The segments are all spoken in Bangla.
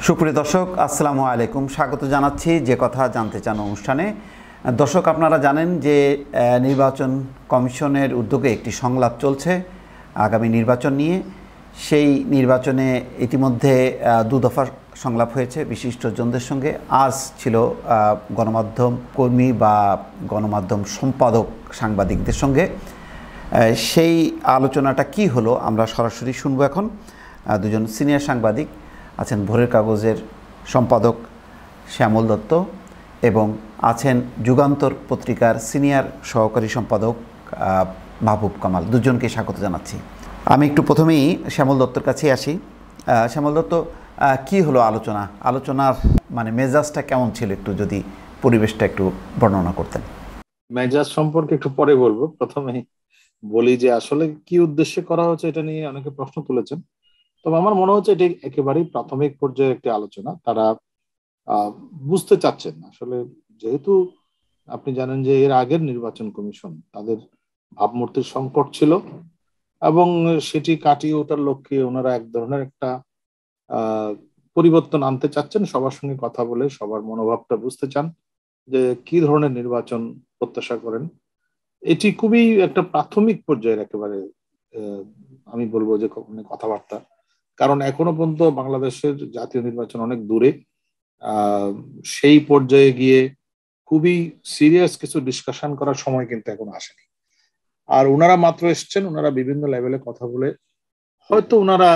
সুপ্রিয় দর্শক, আসসালামু আলাইকুম। স্বাগত জানাচ্ছি যে কথা জানতে চান অনুষ্ঠানে। দর্শক, আপনারা জানেন যে নির্বাচন কমিশনের উদ্যোগে একটি সংলাপ চলছে আগামী নির্বাচন নিয়ে। সেই নির্বাচনে ইতিমধ্যে দুদফা সংলাপ হয়েছে বিশিষ্টজনদের সঙ্গে। আজ ছিল গণমাধ্যম কর্মী বা গণমাধ্যম সম্পাদক সাংবাদিকদের সঙ্গে। সেই আলোচনাটা কি হলো আমরা সরাসরি শুনবো এখন। দুজন সিনিয়র সাংবাদিক আছেন, ভোরের কাগজের সম্পাদক শ্যামল দত্ত এবং আছেন যুগান্তর পত্রিকার সিনিয়র সহকারী সম্পাদক মাহবুব কামাল। দুজনকে স্বাগত জানাচ্ছি। আমি একটু প্রথমেই শ্যামল দত্তর কাছে আসি। শ্যামল দত্ত, কি হলো আলোচনার মানে মেজাজটা কেমন ছিল, একটু যদি পরিবেশটা একটু বর্ণনা করতেন। মেজাজ সম্পর্কে একটু পরে বলবো, প্রথমে বলি যে আসলে কি উদ্দেশ্যে করা হচ্ছে এটা নিয়ে অনেকে প্রশ্ন তুলেছেন। তবে আমার মনে হচ্ছে এটি একেবারেই প্রাথমিক পর্যায়ে একটি আলোচনা। তারা বুঝতে চাচ্ছেন আসলে, যেহেতু আপনি জানেন যে এর আগের নির্বাচন কমিশন তাদের ভাবমূর্তির সংকট ছিল এবং সেটি কাটিয়ে ওঠার লক্ষ্যে ওনারা এক ধরনের একটা পরিবর্তন আনতে চাচ্ছেন। সবার সঙ্গে কথা বলে সবার মনোভাবটা বুঝতে চান যে কি ধরনের নির্বাচন প্রত্যাশা করেন। এটি খুবই একটা প্রাথমিক পর্যায়ের একেবারে আমি বলবো যে কথাবার্তা, কারণ এখনো পর্যন্ত বাংলাদেশের জাতীয় নির্বাচন অনেক দূরে। সেই পর্যায়ে গিয়ে খুবই সিরিয়াস কিছু ডিসকাশন করার সময় কিন্তু এখনো আসেনি। আর ওনারা মাত্র এসছেন, ওনারা বিভিন্ন লেভেলে কথা বলে হয়তো ওনারা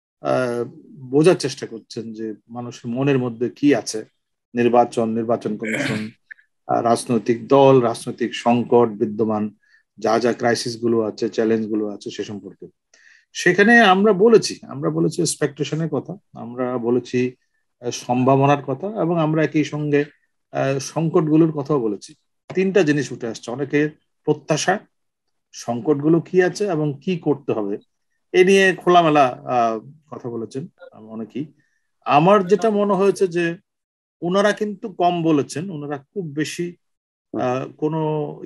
বোঝার চেষ্টা করছেন যে মানুষের মনের মধ্যে কি আছে। নির্বাচন কমিশন, রাজনৈতিক দল, রাজনৈতিক সংকট বিদ্যমান, যা যা ক্রাইসিস গুলো আছে, চ্যালেঞ্জ গুলো আছে সে সম্পর্কে সেখানে আমরা বলেছি এক্সপেকটেশনের কথা, আমরা বলেছি সম্ভাবনার কথা, এবং আমরা একই সঙ্গে সংকটগুলোর কথাও বলেছি। তিনটা জিনিস উঠে আসছে, অনেকের প্রত্যাশা, সংকটগুলো কি আছে এবং কি করতে হবে এ নিয়ে খোলামেলা কথা বলেছেন অনেকেই। আমার যেটা মনে হয়েছে যে ওনারা কিন্তু কম বলেছেন, ওনারা খুব বেশি কোনো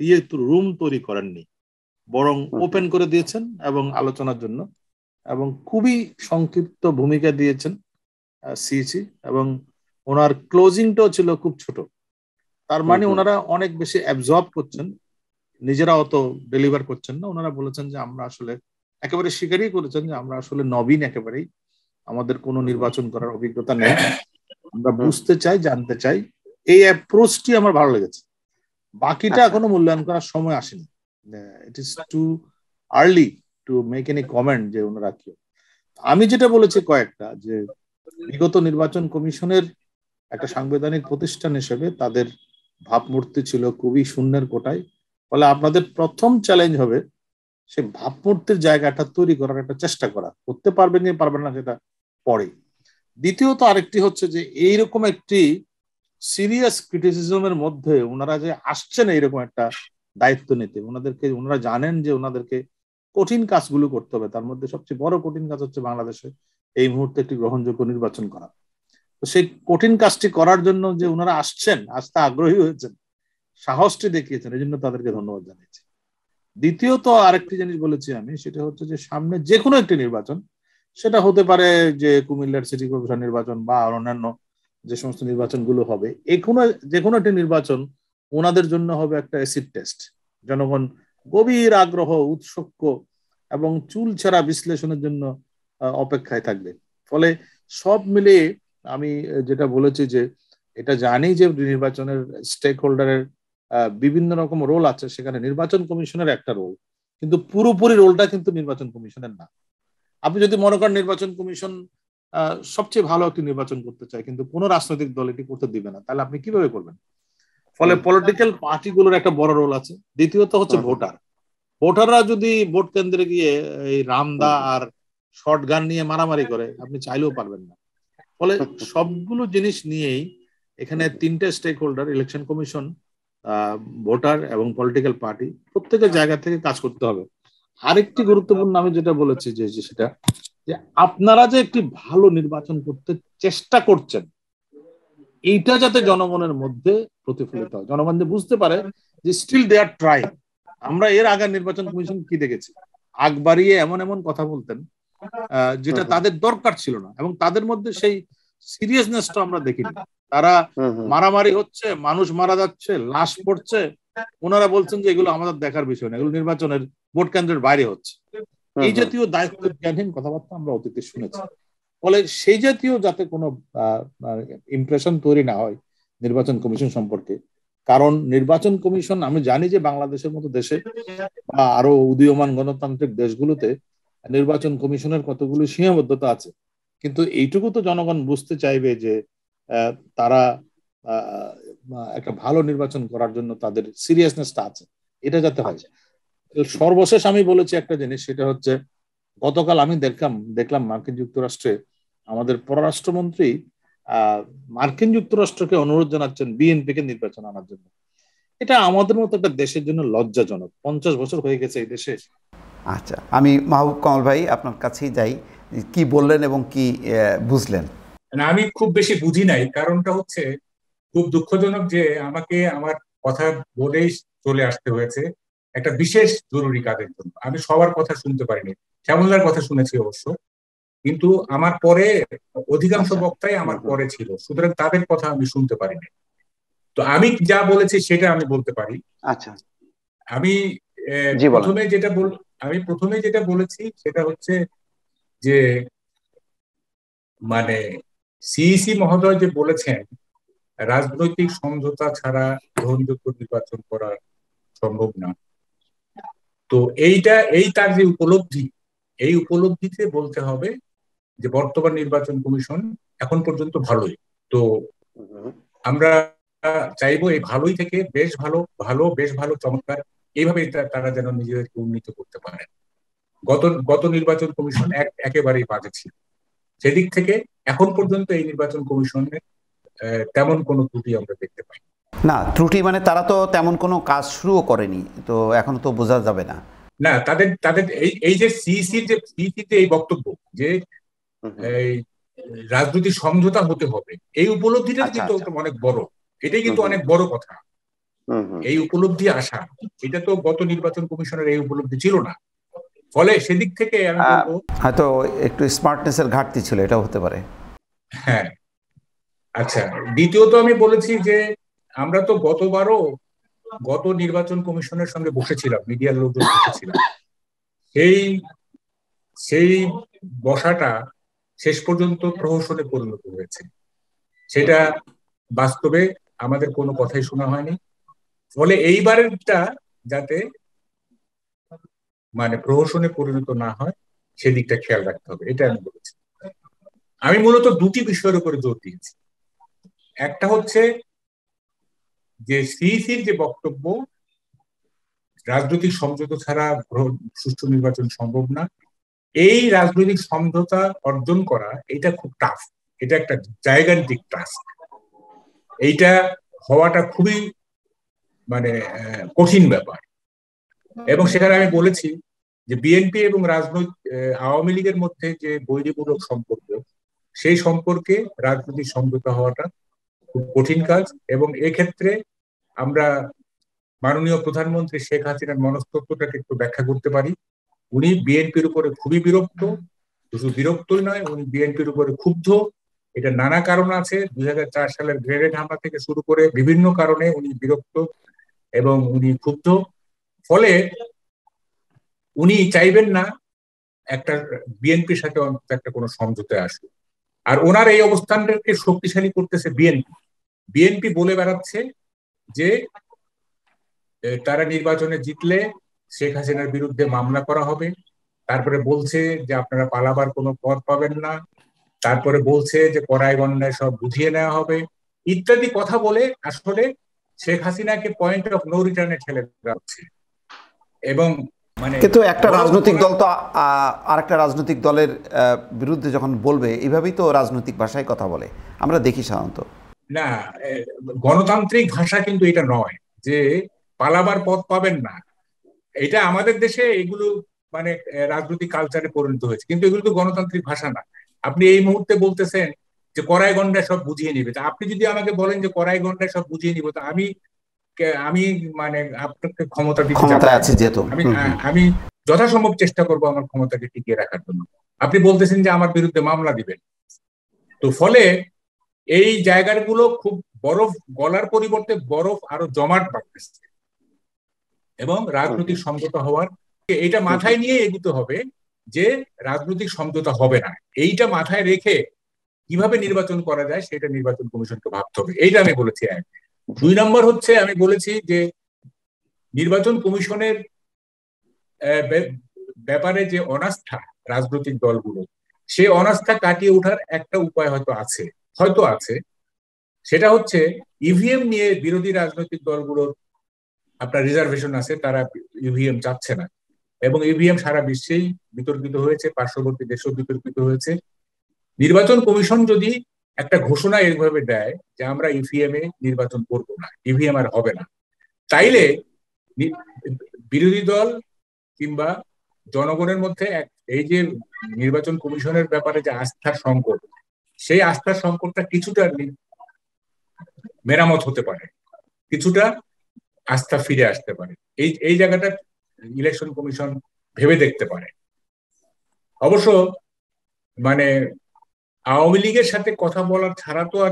রুম তৈরি করেননি, বরং ওপেন করে দিয়েছেন এবং আলোচনার জন্য, এবং খুবই সংক্ষিপ্ত ভূমিকা দিয়েছেন সিইসি, এবং ওনার ক্লোজিংটাও ছিল খুব ছোট। তার মানে ওনারা অনেক বেশি অ্যাবজর্ব করছেন, নিজেরা অত ডেলিভার করছেন না। ওনারা বলেছেন যে আমরা আসলে একেবারে স্বীকারই করেছেন যে আমরা আসলে নবীন, একেবারেই আমাদের কোনো নির্বাচন করার অভিজ্ঞতা নেই, আমরা বুঝতে চাই, জানতে চাই। এই অ্যাপ্রোচটি আমার ভালো লেগেছে। বাকিটা এখনো মূল্যায়ন করার সময় আসেনি। It is too early to make any comment যে ওনারা কি। আমি যেটা বলেছি কয়েকটা, যে বিগত নির্বাচন কমিশনের একটা সাংবিধানিক প্রতিষ্ঠান হিসেবে তাদের ভাবমূর্তি ছিল খুবই শূন্যের কোটায়। ফলে আপনাদের প্রথম চ্যালেঞ্জ হবে সে ভাবমূর্তির জায়গাটা তৈরি করার একটা চেষ্টা করা। করতে পারবেন কি পারবেন না সেটা পরে। দ্বিতীয়ত আরেকটি হচ্ছে যে এইরকম একটি সিরিয়াস ক্রিটিসিজমের মধ্যে ওনারা যে আসছেন এইরকম একটা দায়িত্ব নিতে, ওনারা জানেন যে ওনাদেরকে কঠিন কাজগুলো করতে হবে। তার মধ্যে সবচেয়ে বড় কঠিন কাজ হচ্ছে বাংলাদেশে এই মুহূর্তে একটি গ্রহণযোগ্য নির্বাচন করা। তো সেই কঠিন কাজটি করার জন্য যে ওনারা আসছেন, আসতে আগ্রহী হয়েছেন, সাহসটি দেখিয়েছেন, এই জন্য তাদেরকে ধন্যবাদ জানাচ্ছি। দ্বিতীয়ত আরেকটি জিনিস বলেছি আমি, সেটা হচ্ছে যে সামনে যে কোনো একটি নির্বাচন, সেটা হতে পারে যে কুমিল্লার সিটি কর্পোরেশন নির্বাচন বা অন্যান্য যে সমস্ত নির্বাচনগুলো হবে, যে কোনো একটি নির্বাচন ওনাদের জন্য হবে একটা অ্যাসিড টেস্ট। জনগণ গভীর আগ্রহ, উৎসুক এবং চুলছেড়া বিশ্লেষণের জন্য অপেক্ষায় থাকবে। ফলে সব মিলিয়ে আমি যেটা বলেছি যে এটা জানি যে নির্বাচনের স্টেক হোল্ডারের বিভিন্ন রকম রোল আছে, সেখানে নির্বাচন কমিশনের একটা রোল, কিন্তু পুরোপুরি রোলটা কিন্তু নির্বাচন কমিশনের না। আপনি যদি মনে করেন নির্বাচন কমিশন সবচেয়ে ভালো একটি নির্বাচন করতে চায়, কিন্তু কোনো রাজনৈতিক দল এটি করতে দিবে না, তাহলে আপনি কিভাবে করবেন? ফলে পলিটিক্যাল পার্টিগুলোর একটা বড় রোল আছে। দ্বিতীয়ত হচ্ছে ভোটাররা যদি ভোট কেন্দ্রে গিয়ে এই রামদা আর শর্ট গান নিয়ে মারামারি করে, আপনি চাইলেও পারবেন না। ফলে সবগুলো জিনিস নিয়েই এখানে তিনটে stakeholder, election commission, voter এবং পলিটিক্যাল পার্টি, প্রত্যেকের জায়গা থেকে কাজ করতে হবে। আরেকটি গুরুত্বপূর্ণ আমি যেটা বলেছি যে সেটা যে আপনারা যে একটি ভালো নির্বাচন করতে চেষ্টা করছেন, এইটা যাতে জনগণের মধ্যে প্রতিফলিত হয়, জনগণ যে বুঝতে পারে যে স্টিল দে আর ট্রাইং। আমরা এর আগের নির্বাচন কমিশন কি দেখেছি, আগ বাড়িয়ে এমন এমন কথা বলতেন যেটা তাদের দরকার ছিল না, এবং তাদের মধ্যে সেই সিরিয়াসনেসটা আমরা দেখিনি। তারা মারামারি হচ্ছে, মানুষ মারা যাচ্ছে, লাশ পড়ছে, ওনারা বলছেন যে এগুলো আমাদের দেখার বিষয় না, এগুলো নির্বাচনের ভোট কেন্দ্রের বাইরে হচ্ছে। এই জাতীয় দায়িত্ব জ্ঞানহীন কথাবার্তা আমরা অতীতে শুনেছি। ফলে সেই জাতীয় যাতে কোনো ইমপ্রেশন তৈরি না হয় নির্বাচন কমিশন সম্পর্কে, কারণ নির্বাচন কমিশন, আমি জানি যে বাংলাদেশের মতো দেশে বা আরো উদীয়মান গণতান্ত্রিক দেশগুলোতে নির্বাচন কমিশনের কতগুলো সীমাবদ্ধতা আছে, কিন্তু এইটুকু তো জনগণ বুঝতে চাইবে যে তারা একটা ভালো নির্বাচন করার জন্য তাদের সিরিয়াসনেসটা আছে, এটা যাতে হয়। সর্বশেষ আমি বলেছি একটা জিনিস, সেটা হচ্ছে গতকাল আমি দেখলাম মার্কিন যুক্তরাষ্ট্রে আমাদের পররাষ্ট্রমন্ত্রী মার্কিন যুক্তরাষ্ট্রকে অনুরোধ জানাচ্ছেন বিএনপিকে নির্বাচন আনার জন্য। এটা আমাদের মতো একটা দেশের জন্য লজ্জাজনক। 50 বছর হয়ে গেছে এই দেশে। আচ্ছা, আমি মাহবুব কামাল ভাই আপনার কাছেই যাই, কি বললেন এবং কি বুঝলেন? আমি খুব বেশি বুঝি নাই, কারণটা হচ্ছে খুব দুঃখজনক যে আমাকে আমার কথা বলেই চলে আসতে হয়েছে একটা বিশেষ জরুরি কাজের জন্য। আমি সবার কথা শুনতে পারিনি, শ্যামলার কথা শুনেছি অবশ্য, কিন্তু আমার পরে অধিকাংশ বক্তাই আমার পরে ছিল, সুতরাং তাদের কথা আমি শুনতে পারিনি। তো আমি যা বলেছি সেটা আমি বলতে পারি। আচ্ছা, আমি প্রথমে যেটা বলেছি সেটা হচ্ছে যে মানে সিইসি মহোদয় যে বলেছেন রাজনৈতিক সমঝোতা ছাড়া গ্রহণযোগ্য নির্বাচন করা সম্ভব না, তো এই তার যে উপলব্ধি, এই উপলব্ধিতে বলতে হবে যে বর্তমান নির্বাচন কমিশন এখন পর্যন্ত ভালোই। তো আমরা চাইবো এই ভালোই থেকে বেশ ভালো বেশ ভালো চমৎকার এইভাবে তারা যেন নিজেদেরকে উন্নীত করতে পারে। গত নির্বাচন কমিশন একেবারেই বাজে ছিল, সেদিক থেকে এখন পর্যন্ত এই নির্বাচন কমিশনের তেমন কোনো ত্রুটি আমরা দেখতে পাই না। ত্রুটি মানে তারা তো তেমন কোনো কাজ শুরুও করেনি, তো এখন তো বোঝা যাবে না। না, তাদের এই যে সিইসির যে এই বক্তব্য যে এই রাজনৈতিক সমঝোতা হতে হবে, এই উপলব্ধিটা কিন্তু অনেক বড়, এটাই কিন্তু অনেক বড় কথা। এই উপলব্ধি আসা, এটা তো গত নির্বাচন কমিশনের এই উপলব্ধি ছিল না। ফলে সেদিক থেকে আমি বলবো হয়তো একটু স্মার্টনেসের ঘাটতি ছিল, এটাও হতে পারে। হ্যাঁ। আচ্ছা, দ্বিতীয়ত আমি বলেছি যে আমরা তো গত নির্বাচন কমিশনের সঙ্গে বসেছিলাম, মিডিয়ার লোকজন বসেছিলাম, সেই বসাটা শেষ পর্যন্ত প্রহসনে পরিণত হয়েছে। সেটা বাস্তবে আমাদের কোনো কথাই শোনা হয়নি। ফলে এইবারেরটা যাতে প্রহসনে পরিণত না হয় সেদিকটা খেয়াল রাখতে হবে, এটা আমি বলেছি। আমি মূলত দুটি বিষয়ের উপরে জোর দিয়েছি। একটা হচ্ছে যে সিইসির যে বক্তব্য রাজনৈতিক সমঝোতা ছাড়া সুষ্ঠু নির্বাচন সম্ভব না, এই রাজনৈতিক সমঝোতা অর্জন করা এটা খুব টাফ, এটা একটা জায়গান্তিক টাস্ক। এইটা হওয়াটা খুবই কঠিন ব্যাপার। এবং সেখানে আমি বলেছি যে বিএনপি এবং আওয়ামী লীগের মধ্যে যে বৈরীমূলক সম্পর্ক, সেই সম্পর্কে রাজনৈতিক সমঝোতা হওয়াটা খুব কঠিন কাজ। এবং এক্ষেত্রে আমরা মাননীয় প্রধানমন্ত্রী শেখ হাসিনার মনস্তত্ত্বটাকে একটু ব্যাখ্যা করতে পারি। উনি বিএনপির উপরে খুবই বিরক্ত, শুধু বিরক্তই নয়, উনি বিএনপির উপরে ক্ষুব্ধ। এটা নানা কারণ আছে, 2004 সালের গ্রেনেড হামলা থেকে শুরু করে বিভিন্ন কারণে উনি বিরক্ত এবং উনি ক্ষুব্ধ। ফলে উনি চাইবেন না একটা বিএনপির সাথে অন্তত একটা কোনো সমঝোতায় আসবে। আর ওনার এই অবস্থানটাকে শক্তিশালী করতেছে বিএনপি বলে বেড়াচ্ছে যে তারা নির্বাচনে জিতলে শেখ হাসিনার বিরুদ্ধে মামলা করা হবে, তারপরে বলছে যে আপনারা পালাবার কোনো পথ পাবেন না, তারপরে বলছে যে কড়াই গন্ডায় সব বুঝিয়ে নেওয়া হবে ইত্যাদি কথা বলে আসলে শেখ হাসিনাকে পয়েন্ট অফ নো রিটার্নে ঠেলে দেওয়া হচ্ছে। এবং কিন্তু একটা রাজনৈতিক দল তো আরেকটা রাজনৈতিক দলের বিরুদ্ধে যখন বলবে, এইভাবেই তো রাজনৈতিক ভাষায় কথা বলে আমরা দেখি সাধারণত। না, গণতান্ত্রিক ভাষা কিন্তু এটা নয় যে পালাবার পথ পাবেন না। এটা আমাদের দেশে এগুলো রাজনৈতিক কালচারে পরিণত হয়েছে, কিন্তু এগুলো তো গণতান্ত্রিক ভাষা না। আপনি এই মুহূর্তে বলতেছেন যে কড়াই গন্ডায় সব বুঝিয়ে নিবে, আপনি যদি আমাকে বলেন যে কড়াই গন্ডায় সব বুঝিয়ে নিব, তো আমি আপনাকে ক্ষমতা দিতে আছে যেহেতু আমি যথাসম্ভব চেষ্টা করব আমার ক্ষমতাকে টিকিয়ে রাখার জন্য। আপনি বলতেছেন যে আমার বিরুদ্ধে মামলা দিবেন, তো ফলে এই জায়গাগুলো খুব বরফ গলার পরিবর্তে বরফ আরো জমাট বাড়তেছে এবং রাজনৈতিক সমঝোতা হওয়ার, এটা মাথায় নিয়ে এগোতে হবে যে রাজনৈতিক সমঝোতা হবে না। এইটা মাথায় রেখে কিভাবে নির্বাচন করা যায় সেটা নির্বাচন কমিশনকে ভাবতে হবে, এইটা আমি বলেছি। এক, 2 নম্বর হচ্ছে আমি বলেছি যে নির্বাচন কমিশনের ব্যাপারে যে অনাস্থা রাজনৈতিক দলগুলো, সে অনাস্থা কাটিয়ে ওঠার একটা উপায় হয়তো আছে, সেটা হচ্ছে ইভিএম নিয়ে বিরোধী রাজনৈতিক দলগুলোর আপনার রিজার্ভেশন আছে, তারা ইভিএম চাচ্ছে না, এবং ইভিএম সারা বিশ্বেই বিতর্কিত হয়েছে, পার্শ্ববর্তী দেশেও বিতর্কিত হয়েছে। নির্বাচন কমিশন যদি একটা ঘোষণা এইভাবে দেয় যে আমরা ইভিএম এ নির্বাচন করব না, ইভিএম আর হবে না, তাইলে বিরোধী দল কিংবা জনগণের মধ্যে এই যে নির্বাচন কমিশনের ব্যাপারে যে আস্থার সংকট, সেই আস্থার সংকটটা কিছুটা মেরামত হতে পারে, কিছুটা আস্থা ফিরে আসতে পারে। এই জায়গাটা ইলেকশন কমিশন ভেবে দেখতে পারে। অবশ্য মানে আওয়ামী লীগের সাথে কথা বলার ছাড়া তো আর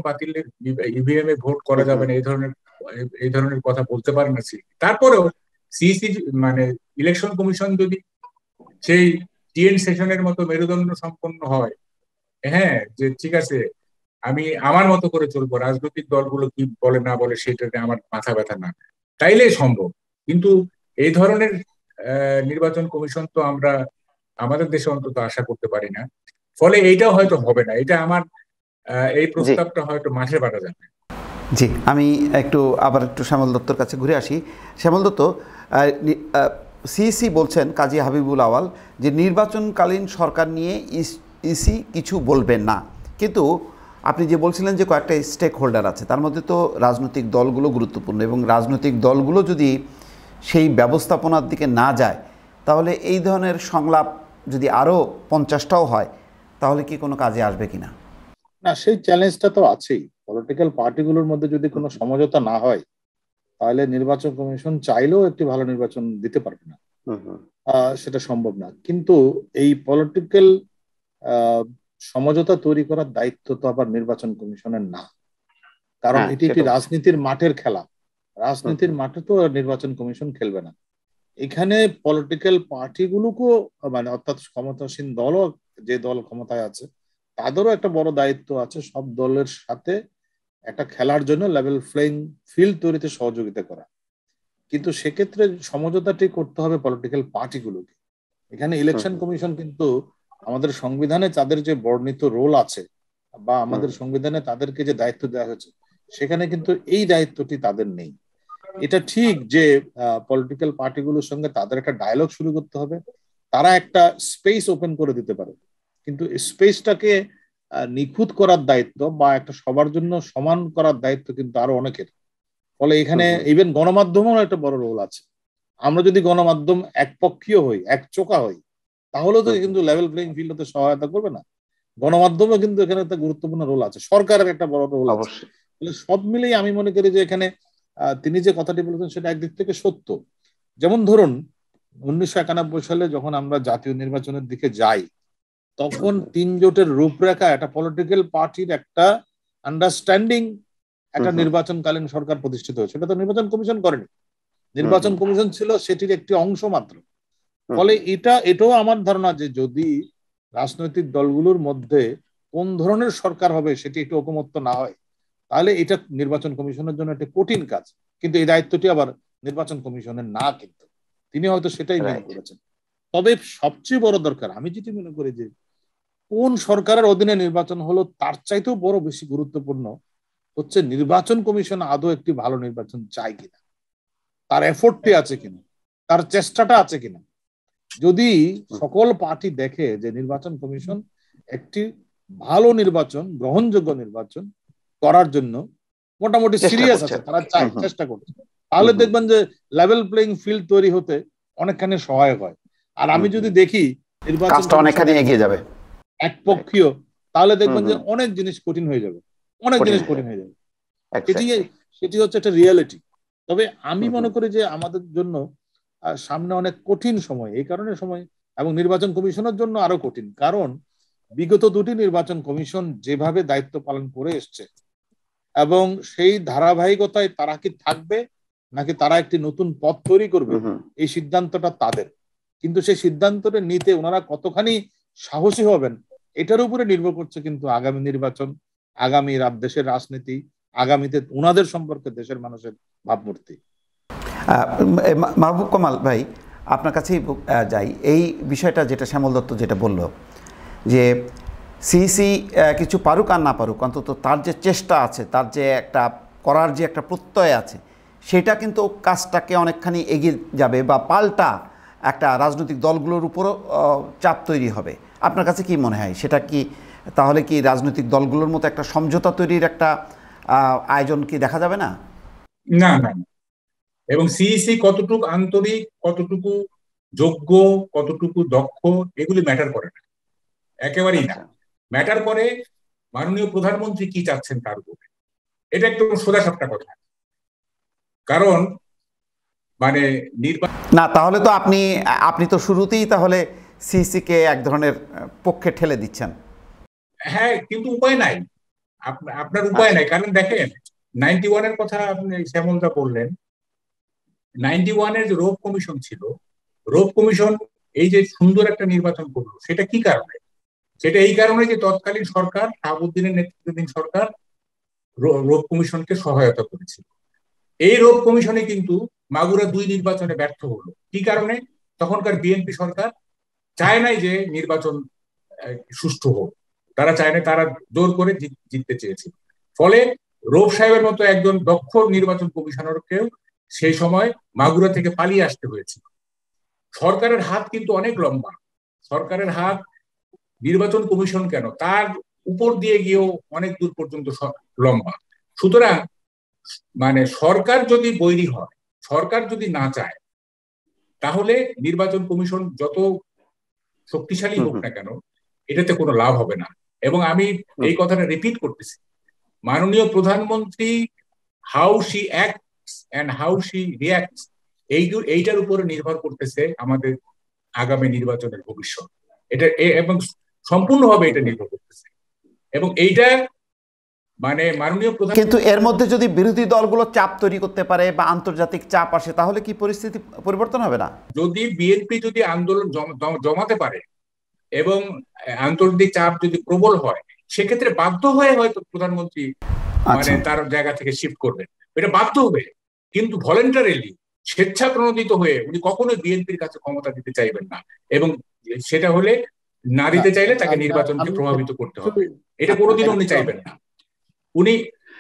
ইভিএম এ ভোট করা যাবে না, এই ধরনের কথা বলতে পারে না। তারপরেও সিইসি মানে ইলেকশন কমিশন যদি সেই টিএন সেশনের মতো মেরুদণ্ড সম্পন্ন হয়, হ্যাঁ, যে ঠিক আছে আমি আমার মতো করে চলবো, রাজনৈতিক দলগুলো কি বলে না বলে সেটাতে আমার মাথা ব্যথা না, তাইলে সম্ভব। কিন্তু এই ধরনের নির্বাচন কমিশন তো আমরা আমাদের দেশে অন্তত আশা করতে পারি না। ফলে এইটাও হয়তো হবে না, এটা আমার এই প্রস্তাবটা হয়তো মাঠে পাঠা যাবে। জি, আমি আবার একটু শ্যামল দত্তর কাছে ঘুরে আসি। শ্যামল দত্ত, সিইসি বলছেন কাজী হাবিবুল আওয়াল যে নির্বাচনকালীন সরকার নিয়ে ইসি কিছু বলবেন না, কিন্তু আপনি যে বলছিলেন যে কয়েকটা স্টেক হোল্ডার আছে, তার মধ্যে তো রাজনৈতিক দলগুলো গুরুত্বপূর্ণ, এবং রাজনৈতিক দলগুলো যদি সেই ব্যবস্থাপনার দিকে না যায়, তাহলে এই ধরনের সংলাপ যদি আরও 50টাও হয়, তাহলে কি কোনো কাজে আসবে কিনা? না, সেই চ্যালেঞ্জটা তো আছেই। পলিটিক্যাল পার্টিগুলোর মধ্যে যদি কোনো সমঝোতা না হয়, তাহলে নির্বাচন কমিশন চাইলেও একটি ভালো নির্বাচন দিতে পারবে না, সেটা সম্ভব না। কিন্তু এই পলিটিক্যাল সমঝোতা তৈরি করার দায়িত্ব তো আবার নির্বাচন কমিশনের না, কারণ এটি একটি রাজনীতির মাঠের খেলা। রাজনীতির মাঠে তো নির্বাচন কমিশন খেলবে না। এখানে পলিটিক্যাল পার্টিগুলোকেও মানে অর্থাৎ ক্ষমতাসীন দলও, যে দল ক্ষমতায় আছে তাদেরও একটা বড় দায়িত্ব আছে সব দলের সাথে একটা খেলার জন্য লেভেল প্লেইং ফিল্ড তৈরিতে সহযোগিতা করা। কিন্তু সেক্ষেত্রে সমঝোতাটি করতে হবে পলিটিক্যাল পার্টিগুলোকে। এখানে ইলেকশন কমিশন কিন্তু আমাদের সংবিধানে তাদের যে বর্ণিত রোল আছে বা আমাদের সংবিধানে তাদেরকে যে দায়িত্ব দেওয়া হয়েছে, সেখানে কিন্তু এই দায়িত্বটি তাদের নেই। এটা ঠিক যে পলিটিক্যাল পার্টিগুলোর সঙ্গে তাদের একটা ডায়ালগ শুরু করতে হবে, তারা একটা স্পেস ওপেন করে দিতে পারে, কিন্তু স্পেসটাকে নিখুঁত করার দায়িত্ব বা একটা সবার জন্য সমান করার দায়িত্ব কিন্তু আরো অনেকের। ফলে এখানে ইভেন গণমাধ্যমেরও একটা বড় রোল আছে। আমরা যদি গণমাধ্যম একপক্ষীয় হই, একচোখা হই, তাহলে তো কিন্তু লেভেল প্লেইং ফিল্ড হতে সহায়তা করবে না। গণমাধ্যমও কিন্তু এখানে একটা গুরুত্বপূর্ণ রোল আছে, সরকারের একটা বড় রোল আছে। সব মিলেই আমি মনে করি যে এখানে তিনি যে কথাটি বলেছেন সেটা একদিক থেকে সত্য। যেমন ধরুন 1991 সালে যখন আমরা জাতীয় নির্বাচনের দিকে যাই, তখন 3 জোটের রূপরেখা একটা পলিটিক্যাল পার্টির একটা আন্ডারস্ট্যান্ডিং একটা নির্বাচনকালীন সরকার প্রতিষ্ঠিত হয়েছে। সেটা তো নির্বাচন কমিশন করেনি, নির্বাচন কমিশন ছিল সেটির একটি অংশ মাত্র। ফলে এটাও আমার ধারণা যে যদি রাজনৈতিক দলগুলোর মধ্যে কোন ধরনের সরকার হবে সেটি একটু ঐকমত্য না হয়, তাহলে এটা নির্বাচন কমিশনের জন্য একটা কঠিন কাজ। কিন্তু এই দায়িত্বটি আবার নির্বাচন কমিশনের না, কিন্তু তিনি হয়তো সেটাই মনে করেছেন। তবে সবচেয়ে বড় দরকার আমি যেটি মনে করি যে কোন সরকারের অধীনে নির্বাচন হলো তার চাইতেও বড় বেশি গুরুত্বপূর্ণ হচ্ছে নির্বাচন কমিশন আদৌ একটি ভালো নির্বাচন চায় কিনা, তার এফোর্টটি আছে কিনা, তার চেষ্টাটা আছে কিনা। যদি সকল পার্টি দেখে যে নির্বাচন কমিশন একটি ভালো নির্বাচন, গ্রহণযোগ্য নির্বাচন করার জন্য মোটামুটি সিরিয়াস আছে, তারা চেষ্টা করছে, তাহলে দেখবেন যে লেভেল প্লেইং ফিল্ড তৈরি হতে অনেকখানি সহায়ক হয়। আর আমি যদি দেখি নির্বাচন অনেকখানি এগিয়ে যাবে একপক্ষীয়, তাহলে দেখবেন যে অনেক জিনিস কঠিন হয়ে যাবে, অনেক জিনিস কঠিন হয়ে যাবে। সেটি হচ্ছে একটা রিয়েলিটি। তবে আমি মনে করি যে আমাদের জন্য সামনে অনেক কঠিন সময়, এই কারণে সময়, এবং নির্বাচন কমিশনের জন্য আরো কঠিন, কারণ বিগত দুটি নির্বাচন কমিশন যেভাবে দায়িত্ব পালন করে এসছে এবং সেই ধারাবাহিকতায় তারা কি থাকবে নাকি তারা একটি নতুন পথ তৈরি করবে, এই সিদ্ধান্তটা তাদের। কিন্তু সেই সিদ্ধান্তটা নিতে ওনারা কতখানি সাহসী হবেন এটার উপরে নির্ভর করছে কিন্তু আগামী নির্বাচন, আগামী দেশের রাজনীতি, আগামীতে ওনাদের সম্পর্কে দেশের মানুষের ভাবমূর্তি। মাহবুব কামাল ভাই, আপনার কাছেই যাই। এই বিষয়টা যেটা শ্যামল দত্ত যেটা বলল যে সিইসি কিছু পারুক আর না পারুক, অন্তত তার যে চেষ্টা আছে, তার যে একটা করার যে একটা প্রত্যয় আছে, সেটা কিন্তু কাজটাকে অনেকখানি এগিয়ে যাবে বা পাল্টা একটা রাজনৈতিক দলগুলোর উপরও চাপ তৈরি হবে। আপনার কাছে কি মনে হয়, সেটা কি তাহলে কি রাজনৈতিক দলগুলোর মতো একটা সমঝোতা তৈরির একটা আয়োজন কি দেখা যাবে না? না না। এবং সিইসি কতটুকু আন্তরিক, কতটুকু যোগ্য, কতটুকু দক্ষ, এগুলি ম্যাটার করে না, একেবারেই না। ম্যাটার করে মাননীয় প্রধানমন্ত্রী কি চাচ্ছেন তার উপরে। এটা একটু সোজাসাপটা কথা। কারণ মানে না, তাহলে তো আপনি তো শুরুতেই তাহলে সিইসিকে এক ধরনের পক্ষে ঠেলে দিচ্ছেন। হ্যাঁ, কিন্তু উপায় নাই, আপনার উপায় নাই। কারণ দেখেন 91 এর কথা আপনি শ্যামলদা বললেন, 91 এর যে রোপ কমিশন ছিল, রোপ কমিশন এই যে সুন্দর একটা নির্বাচন করলো, সেটা কি কারণে? সেটা এই কারণে যে তৎকালীন সরকার, শাহাবুদ্দিনের নেতৃত্বাধীন সরকার রোপ কমিশনকে সহায়তা করেছিল। এই রোপ কমিশনে কিন্তু মাগুরা 2 নির্বাচনে ব্যর্থ হলো। কি কারণে? তখনকার বিএনপি সরকার চায় নাই যে নির্বাচন সুষ্ঠু হোক, তারা চায় না, তারা জোর করে জিততে চেয়েছিল। ফলে রৌফ সাহেবের মতো একজন দক্ষ নির্বাচন কমিশনারকেও সেই সময় মাগুরা থেকে পালিয়ে আসতে হয়েছিল। সরকারের হাত কিন্তু অনেক লম্বা, সরকারের হাত নির্বাচন কমিশন কেন, তার উপর দিয়ে গিয়েও অনেক দূর পর্যন্ত লম্বা। সুতরাং মানে সরকার যদি বৈরী হয়, সরকার যদি না চায়, তাহলে নির্বাচন কমিশন যত শক্তিশালী হোক না কেন, এটাতে কোনো লাভ হবে না। এবং আমি এই কথাটা রিপিট করতেছি, মাননীয় প্রধানমন্ত্রী how she acts and how she reacts, এইটার উপরে নির্ভর করতেছে আমাদের আগামী নির্বাচনের ভবিষ্যৎ। এটা এবং সম্পূর্ণভাবে এটা নির্ভর করতেছে। এবং এইটা মানে মাননীয় প্রধান, কিন্তু এর মধ্যে যদি বিরোধী দলগুলো চাপ তৈরি করতে পারে বা আন্তর্জাতিক চাপ আসে, তাহলে কি পরিস্থিতি পরিবর্তন হবে না? যদি বিএনপি যদি আন্দোলন জমাতে পারে এবং আন্তর্জাতিক চাপ যদি প্রবল হয়, সেক্ষেত্রে বাধ্য হয়ে হয়তো প্রধানমন্ত্রী মানে তার জায়গা থেকে শিফট করবেন, এটা বাধ্য হবে। কিন্তু ভলেন্টারিলি, স্বেচ্ছা প্রণোদিত হয়ে উনি কখনোই বিএনপির কাছে ক্ষমতা দিতে চাইবেন না। এবং সেটা হলে না দিতে চাইলে তাকে নির্বাচনকে প্রভাবিত করতে হবে, এটা কোনোদিনও উনি চাইবেন না। উনি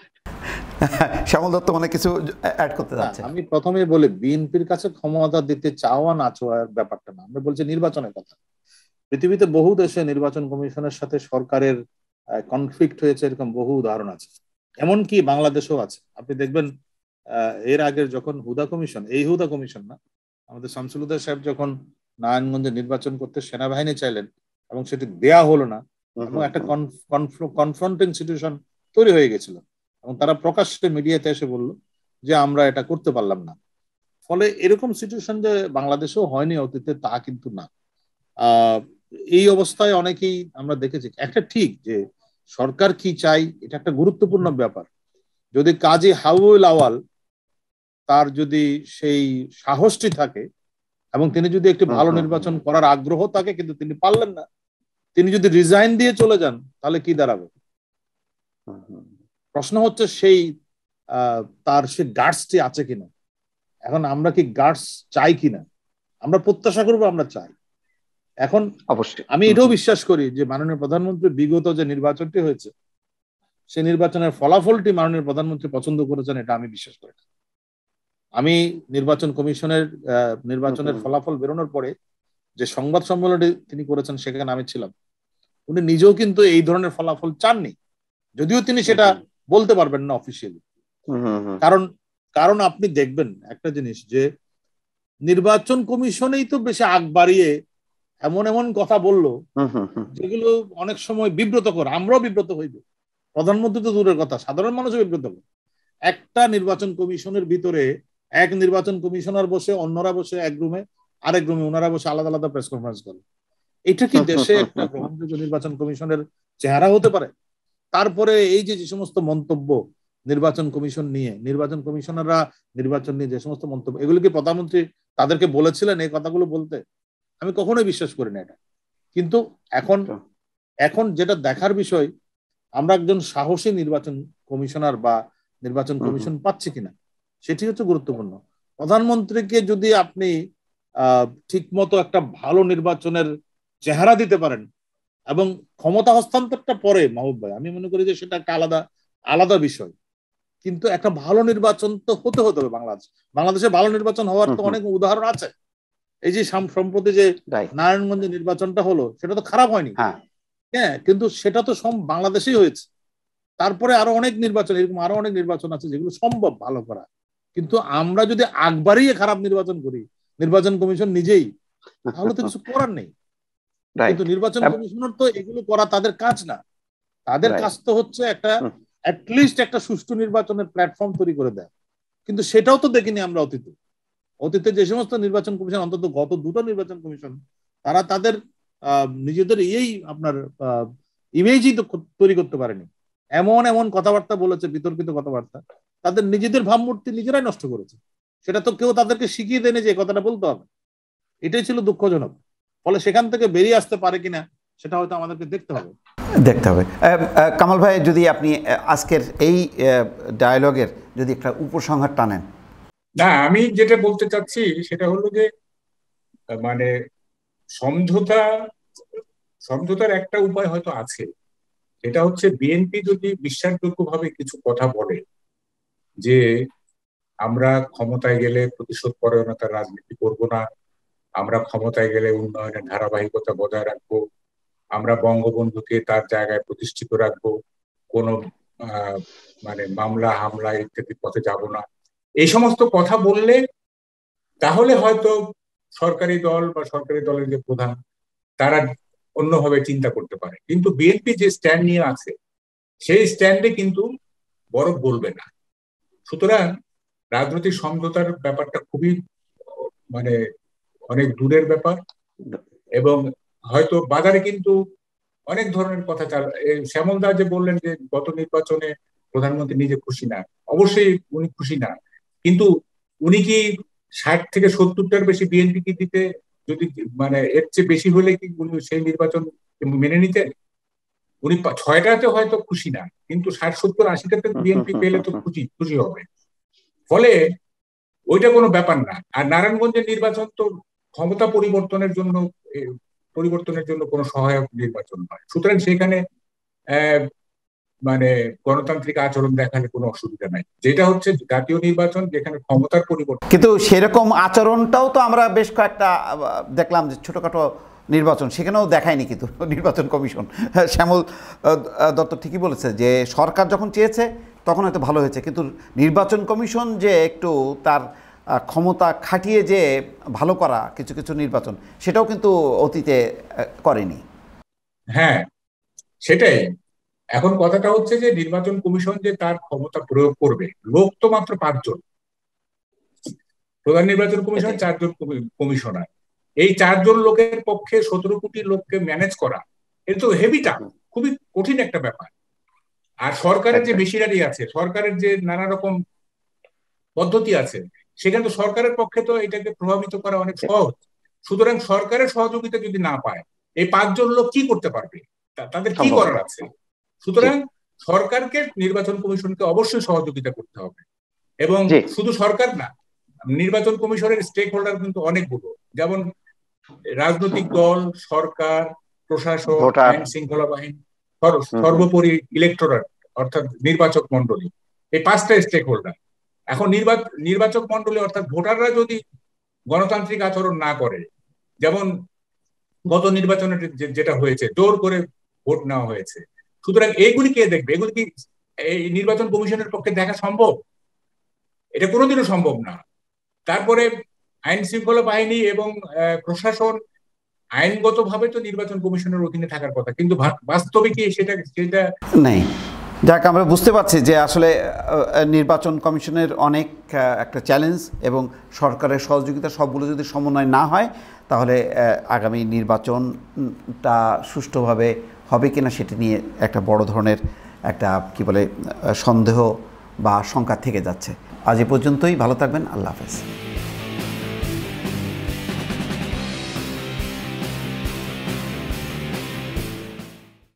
শ্যামল দত্ত অনেক কিছু অ্যাড করতে যাচ্ছে। আমি প্রথমেই বলি, বিএনপির কাছে ক্ষমতা দিতে চাওয়া না চাওয়ার ব্যাপারটা না, আমরা বলছি নির্বাচনের কথা। পৃথিবীতে বহু দেশে নির্বাচন কমিশনের সাথে সরকারের কনফ্লিক্ট হয়েছে, এরকম বহু উদাহরণ আছে, এমনকি বাংলাদেশেও আছে। আপনি দেখবেন এর আগের যখন হুদা কমিশন, এই হুদা কমিশন না, আমাদের শামসুল হুদা সাহেব যখন নারায়ণগঞ্জে নির্বাচন করতে সেনাবাহিনী চাইলেন এবং সেটি দেয়া হলো না, এবং একটা কনফ্রন্টিং সিচুয়েশন তৈরি হয়ে গেছিল, এবং তারা প্রকাশ্যে মিডিয়াতে এসে বলল যে আমরা এটা করতে পারলাম না। ফলে এরকম সিচুয়েশন যে বাংলাদেশেও হয়নি অতীতে, তা কিন্তু না। এই অবস্থায় অনেকেই আমরা দেখেছি, একটা ঠিক যে সরকার কি চাই এটা একটা গুরুত্বপূর্ণ ব্যাপার। যদি কাজী হাউল আওয়াল তার যদি সেই সাহসটি থাকে এবং তিনি যদি একটি ভালো নির্বাচন করার আগ্রহ থাকে, কিন্তু তিনি পারলেন না, তিনি যদি রিজাইন দিয়ে চলে যান, তাহলে কি দাঁড়াবে? প্রশ্ন হচ্ছে সেই তার সে গার্ডসটি আছে কিনা। এখন আমরা কি গার্ডস চাই কিনা, আমরা প্রত্যাশা করবো আমরা চাই। এখন অবশ্যই আমি এটাও বিশ্বাস করি যে মাননীয় প্রধানমন্ত্রী বিগত যে নির্বাচনটি হয়েছে, সেই নির্বাচনের ফলাফলটি মাননীয় প্রধানমন্ত্রী পছন্দ করেছেন, এটা আমি বিশ্বাস করি। আমি নির্বাচন কমিশনের নির্বাচনের ফলাফল বেরোনোর পরে যে সংবাদ সম্মেলনটি তিনি করেছেন, সেখানে আমি ছিলাম। উনি নিজেও কিন্তু এই ধরনের ফলাফল চাননি, যদিও তিনি সেটা বলতে পারবেন না অফিসিয়ালি। কারণ আপনি দেখবেন একটা জিনিস, যে নির্বাচন কমিশনেই তো বেশি আগ বাড়িয়ে এমন এমন কথা বললো যেগুলো অনেক সময় বিব্রতকর, আমরাও বিব্রত হইব, প্রধানমন্ত্রী তো দূরের কথা, সাধারণ মানুষও বিব্রত হবে। একটা নির্বাচন কমিশনের ভিতরে এক নির্বাচন কমিশনার বসে, অন্যরা বসে এক রুমে, আরেক রুমে ওনারা বসে আলাদা আলাদা প্রেস কনফারেন্স করে। এটা কি দেশে একটা গ্রহণযোগ্য নির্বাচন কমিশনের চেহারা হতে পারে? তারপরে এই যে সমস্ত মন্তব্য নির্বাচন কমিশন নিয়ে, নির্বাচন কমিশনাররা নির্বাচন নিয়ে যে সমস্ত মন্তব্য, এগুলো কি প্রধানমন্ত্রী তাদেরকে বলেছিলেন এই কথাগুলো বলতে? আমি কখনোই বিশ্বাস করি না এটা। কিন্তু এখন এখন যেটা দেখার বিষয়, আমরা একজন সাহসী নির্বাচন কমিশনার বা নির্বাচন কমিশন পাচ্ছি কিনা, সেটি হচ্ছে গুরুত্বপূর্ণ। প্রধানমন্ত্রীকে যদি আপনি ঠিক মতো একটা ভালো নির্বাচনের চেহারা দিতে পারেন এবং ক্ষমতা হস্তান্তরটা পরে, মাহবুব ভাই আমি মনে করি যে সেটা একটা আলাদা আলাদা বিষয়, কিন্তু একটা ভালো নির্বাচন তো হতে হবে। বাংলাদেশে ভালো নির্বাচন হওয়ার তো অনেক উদাহরণ আছে। এই যে সম্প্রতি যে নারায়ণগঞ্জে নির্বাচনটা হলো, সেটা তো খারাপ হয়নি, হ্যাঁ, কিন্তু সেটা তো বাংলাদেশেই হয়েছে। তারপরে আরো অনেক নির্বাচন, এরকম আরো অনেক নির্বাচন আছে যেগুলো সম্ভব ভালো করা। কিন্তু আমরা যদি আগবারই খারাপ নির্বাচন করি, নির্বাচন কমিশন নিজেই, তাহলে তো কিছু করার নেই। কিন্তু নির্বাচন কমিশনার তো এগুলো করা তাদের কাজ না। তাদের কাজ তো হচ্ছে একটা অ্যাটলিস্ট একটা সুষ্ঠু নির্বাচনের প্ল্যাটফর্ম তৈরি করে দেয়। কিন্তু সেটাও তো দেখিনি আমরা অতীতে যে সমস্ত নির্বাচন কমিশন, অন্তত গত দুটো নির্বাচন কমিশন, তারা তাদের নিজেদের আপনার ইমেজই তো তৈরি করতে পারেনি। এমন এমন কথাবার্তা বলেছে, বিতর্কিত কথাবার্তা, তাদের নিজেদের ভাবমূর্তি নিজেরাই নষ্ট করেছে। সেটা তো কেউ তাদেরকে শিখিয়ে দেয়নি যে কথাটা বলতে হবে। এটাই ছিল দুঃখজনক। ফলে সেখান থেকে বেরিয়ে আসতে পারে কিনা সেটা হয়তো আমাদেরকে দেখতে হবে। কামাল ভাই, যদি আপনি আজকের এই ডায়ালগের যদি একটা উপসংহার টানেন। না, আমি যেটা বলতে চাচ্ছি সেটা হলো যে মানে সমঝোতার একটা উপায় হয়তো আছে। সেটা হচ্ছে বিএনপি যদি বিশ্বাসযোগ্যভাবে কিছু কথা বলে যে আমরা ক্ষমতায় গেলে প্রতিশোধ পরায়ণতার রাজনীতি করব না, আমরা ক্ষমতায় গেলে উন্নয়নের ধারাবাহিকতা বজায় রাখবো, আমরা বঙ্গবন্ধুকে তার জায়গায় প্রতিষ্ঠিত রাখবো, কোনো মানে মামলা হামলা ইত্যাদি পথে যাব না, এই সমস্ত কথা বললে তাহলে হয়তো সরকারি দল বা সরকারি দলের যে প্রধান তারা অন্যভাবে চিন্তা করতে পারে। কিন্তু বিএনপি যে স্ট্যান্ড নিয়ে আছে সেই স্ট্যান্ডে কিন্তু বরফ বলবে না। সুতরাং রাজনৈতিক সমঝোতার ব্যাপারটা খুবই মানে অনেক দূরের ব্যাপার, এবং হয়তো বাজারে কিন্তু অনেক ধরনের কথা শ্যামল দা যে বললেন যে গত নির্বাচনে প্রধানমন্ত্রী নিজে খুশি না, অবশ্যই উনি খুশি না, কিন্তু উনি কি 60 থেকে 70টার বেশি বিএনপি কি দিতে, যদি মানে এর চেয়ে বেশি হলে কি উনি সেই নির্বাচন মেনে নিতেন? উনি 6টাতে হয়তো খুশি না, কিন্তু 60 70 80টাতে বিএনপি পেলে তো খুশি হবে। ফলে ওইটা কোনো ব্যাপার না। আর নারায়ণগঞ্জের নির্বাচন তো ক্ষমতা পরিবর্তনের জন্য কোনো সহায়ক নির্বাচন নয়। সুতরাং সেখানে মানে গণতান্ত্রিক আচরণ দেখালে কোনো অসুবিধা নাই। যেটা হচ্ছে জাতীয় নির্বাচন, যেখানে ক্ষমতার পরিবর্তন। কিন্তু সেরকম আচরণটাও তো আমরা বেশ কয়েকটা দেখলাম যে ছোটখাটো নির্বাচন, সেখানেও দেখায়নি কিন্তু নির্বাচন কমিশন। শ্যামল দত্ত ঠিকই বলেছে যে সরকার যখন চেয়েছে তখন হয়তো ভালো হয়েছে, কিন্তু নির্বাচন কমিশন যে একটু তার ক্ষমতা খাটিয়ে যে ভালো করা কিছু কিছু নির্বাচন, সেটাও কিন্তু অতীতে করেনি। হ্যাঁ, সেটাই। এখন কথাটা হচ্ছে যে নির্বাচন কমিশন যে তার ক্ষমতা প্রয়োগ করবে, লোক তো মাত্র 5 জন, প্রধান নির্বাচন কমিশন 4 জন কমিশনার। এই 4 জন লোকের পক্ষে 17 কোটি লোককে ম্যানেজ করা এটা তো হেভি টাফ, খুবই কঠিন একটা ব্যাপার। আর সরকারের যে মেশিনারি আছে, সরকারের যে নানা রকম পদ্ধতি আছে, সেখানে তো সরকারের পক্ষে তো এটাকে প্রভাবিত করা অনেক সহজ। সুতরাং সরকারের সহযোগিতা যদি না পায়, এই 5 জন লোক কি করতে পারবে? তাদের কি করার আছে? সুতরাং সরকারকে নির্বাচন কমিশনকে অবশ্যই সহযোগিতা করতে হবে। এবং শুধু সরকার না, নির্বাচন কমিশনের স্টেক হোল্ডার কিন্তু অনেকগুলো, যেমন রাজনৈতিক দল, সরকার, প্রশাসন, আইন শৃঙ্খলা বাহিনী, সর্বোপরি ইলেকটোরেট অর্থাৎ নির্বাচক মন্ডলী, এই 5টা স্টেক হোল্ডার। এখন নির্বাচক মন্ডলী অর্থাৎ ভোটাররা যদি গণতান্ত্রিক আচরণ না করে, যেমন গত নির্বাচনে যেটা হয়েছে, জোর করে ভোট নেওয়া হয়েছে, সুতরাং এইগুলি কে দেখবে? এগুলি কি এই নির্বাচন কমিশনের পক্ষে দেখা সম্ভব? এটা কোনোদিনও সম্ভব না। তারপরে আইন শৃঙ্খলা বাহিনী এবং প্রশাসন আইনগতভাবে তো নির্বাচন কমিশনের অধীনে থাকার কথা, কিন্তু বাস্তবে কি সেটা নেই। যাক, আমরা বুঝতে পারছি যে আসলে নির্বাচন কমিশনের অনেক একটা চ্যালেঞ্জ, এবং সরকারের সহযোগিতা সবগুলো যদি সমন্বয় না হয় তাহলে আগামী নির্বাচনটা সুষ্ঠুভাবে হবে কিনা সেটি নিয়ে একটা বড় ধরনের একটা কি বলে সন্দেহ বা শঙ্কা থেকে যাচ্ছে। আজ এ পর্যন্তই, ভালো থাকবেন, আল্লাহ হাফেজ।